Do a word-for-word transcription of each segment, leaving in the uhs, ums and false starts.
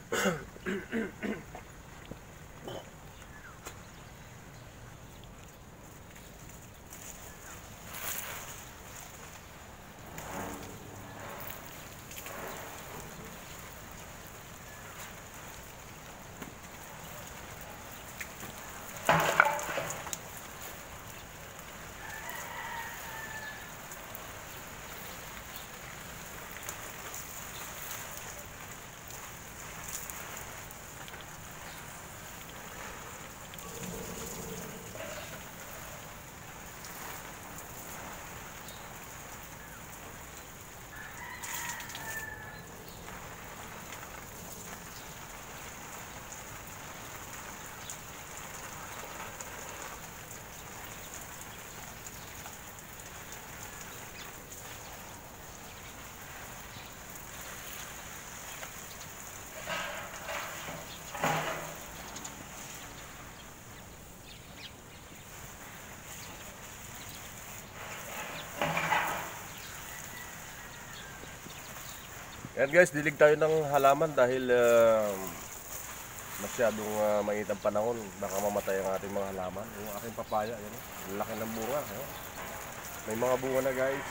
Ayan guys, dilig tayo ng halaman dahil uh, masyadong uh, mainit ang panahon. Baka mamatay ang ating mga halaman. Yung aking papaya, yan, ang laki ng bunga. Ayan. May mga bunga na guys.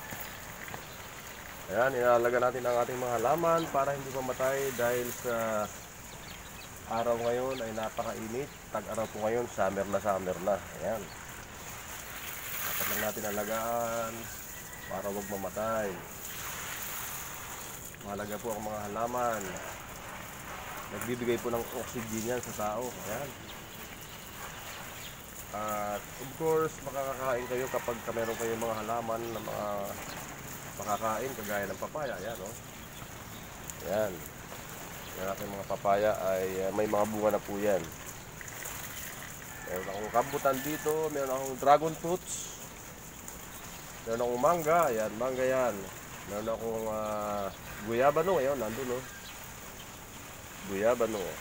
Ayan, inalaga natin ang ating mga halaman para hindi mamatay dahil sa araw ngayon ay napakainit. Tag-araw po ngayon, summer na summer na. Ayan. Dapat lang natin alagaan para huwag mamatay. Mahalaga po ang mga halaman. Nagbibigay po ng oxygen yan sa tao. Ayan. At of course, makakakain kayo kapag meron kayong mga halaman na mga makakain kagaya ng papaya. Ayan, oh. Ayan. Yung aking mga papaya ay uh, may mga bunga na po yan. Meron akong rambutan dito. Meron akong dragon fruits. Meron akong mangga. Ayan, mangga yan. Meron akong uh, guyabano. Ayun, nandun, oh. Guyabano.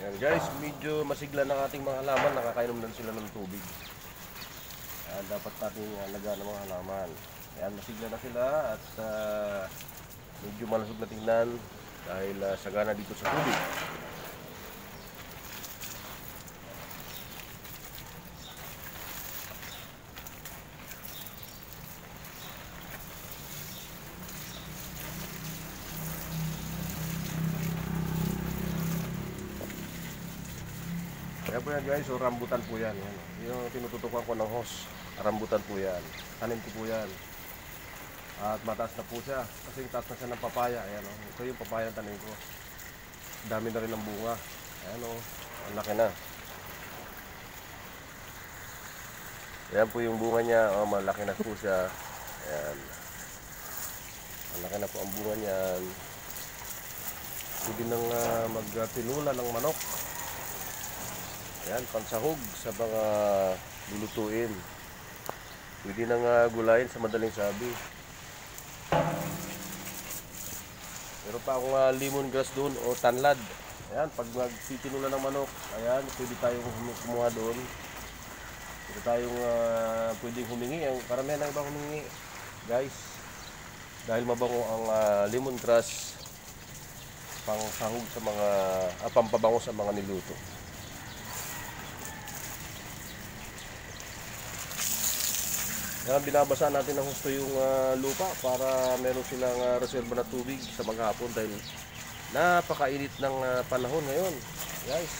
Ayan guys, medyo masigla ng ating mga halaman, nakakainom na sila ng tubig. Ayan, dapat natin alagaan ng mga halaman. Ayan, masigla na sila at uh, medyo malusog na tingnan dahil uh, sagana dito sa tubig. Kaya po yan guys, so rambutan po yan. Yan. Yung tinututukan ko ng hose, rambutan po yan. Tanim ko po yan. At mataas na po siya. Kasi taas na siya ng papaya. Ayan, oh. Ito yung papaya tanim ko. Dami na rin ng bunga. Ayan o, oh. Ang laki na. Ayan po yung bunga niya. Oh, malaki na po siya. Ayan. Malaki na po ang bunga niyan. Pwede nang uh, magtinula ng manok. Ayan, pansahog sa mga lulutuin. Pwede nang uh, gulayin sa madaling sabi. Meron pa akong uh, lemongrass doon o tanlad. Ayan, pag magtitinula ng manok, ayan, pwede tayong kumuha doon. Pwede tayong uh, pwedeng humingi. Ang karamihan na iba humingi, guys. Dahil mabango ang uh, lemongrass, pang sahog sa mga, ah, pampabango sa mga niluto. Yan, binabasa natin ng husto yung uh, lupa para meron silang uh, reserva na tubig sa maghapon dahil napakainit ng uh, panahon ngayon, guys.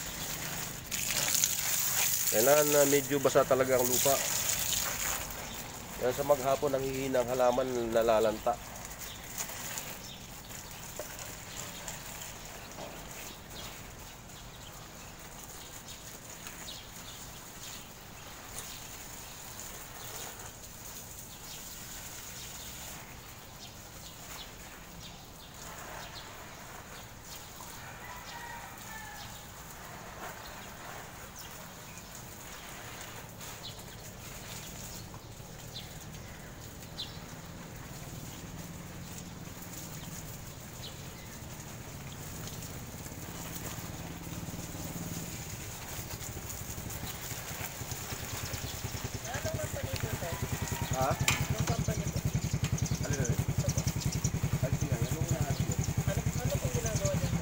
Kailangan uh, medyo basa talaga ang lupa. Yan, sa maghapon ang hihinang halaman nalalanta. Ha? Anong company po? Alin na rin? Alin siya? Anong lahat yun? Ano, ano pong ginagawa niya?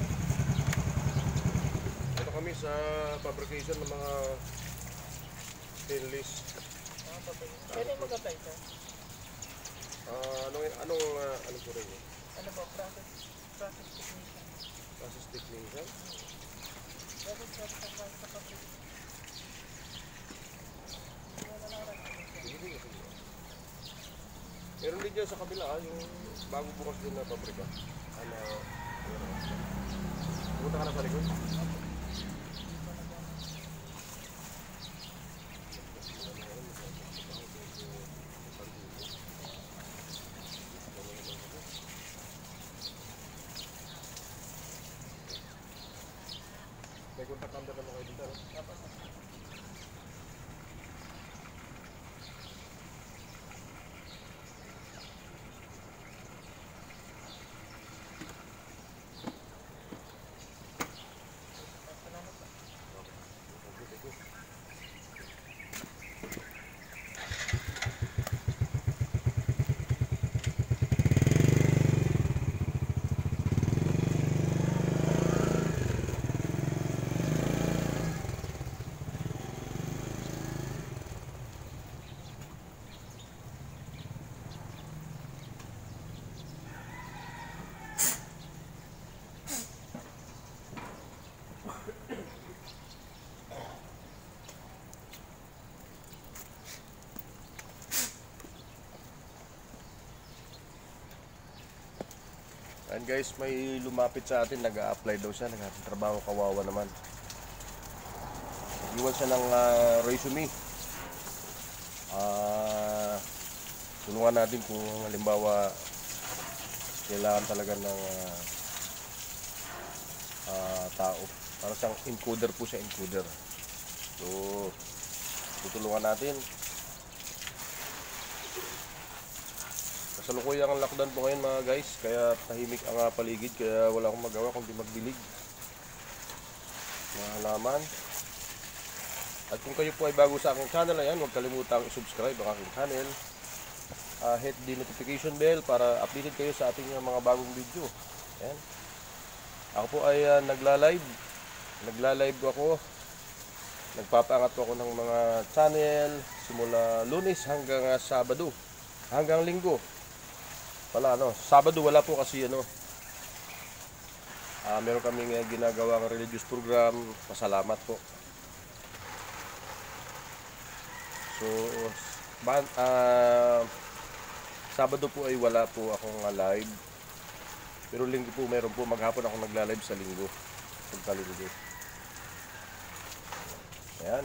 Ito kami sa fabrication ng mga stainless. Mga papel. Pwede mag-apply sir? Ah, anong, anong, uh, anong po rin yun? Ano po? Process, process technician. Process technician? Process sir sa sa sa papel. Wala lang rin. Sige, sige, sige. Meron din dyan sa kabila, ah, yung bago bukas din na pabrika. Ano, pumunta ka na sa likod? May contact number naman kayo dito, no? And guys, may lumapit sa atin, nag-a-apply daw siya, nag-trabaho, kawawa naman. Iwan siya ng uh, resume. Uh, tulungan natin kung halimbawa kailangan talaga ng uh, uh, tao. Para siyang encoder po siya, encoder. So, tutulungan natin. Kasalukuyang ang lockdown po ngayon mga guys, kaya tahimik ang uh, paligid, kaya wala akong magawa kundi magdilig. mga halaman. At kung kayo po ay bago sa aking channel, ayan, huwag kalimutang i-subscribe ang aking channel. Uh, hit the notification bell para updated kayo sa ating uh, mga bagong video. Ayan. Ako po ay uh, nagla-live. Nagla-live ako. Nagpapaangat po ako ng mga channel simula Lunes hanggang uh, Sabado. Hanggang Linggo. Wala ano, Sabado wala po kasi ano. Uh, meron kaming uh, ginagawang religious program. Pasalamat po. So, ban uh, Sabado po ay wala po akong uh, live. Pero Linggo po meron po, maghapon ako nagla-live sa Linggo. Pagka-Linggo. Ayan.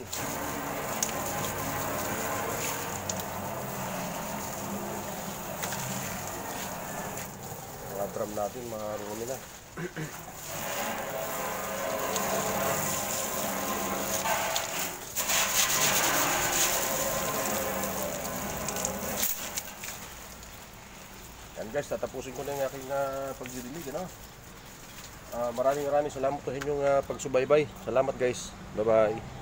Mga drum natin, marumi na. Yan guys, tatapusin ko na yung aking uh, pagdidilig, ano? Uh, maraming maraming salamat sa inyong uh, pagsubaybay. Salamat guys. Bye bye.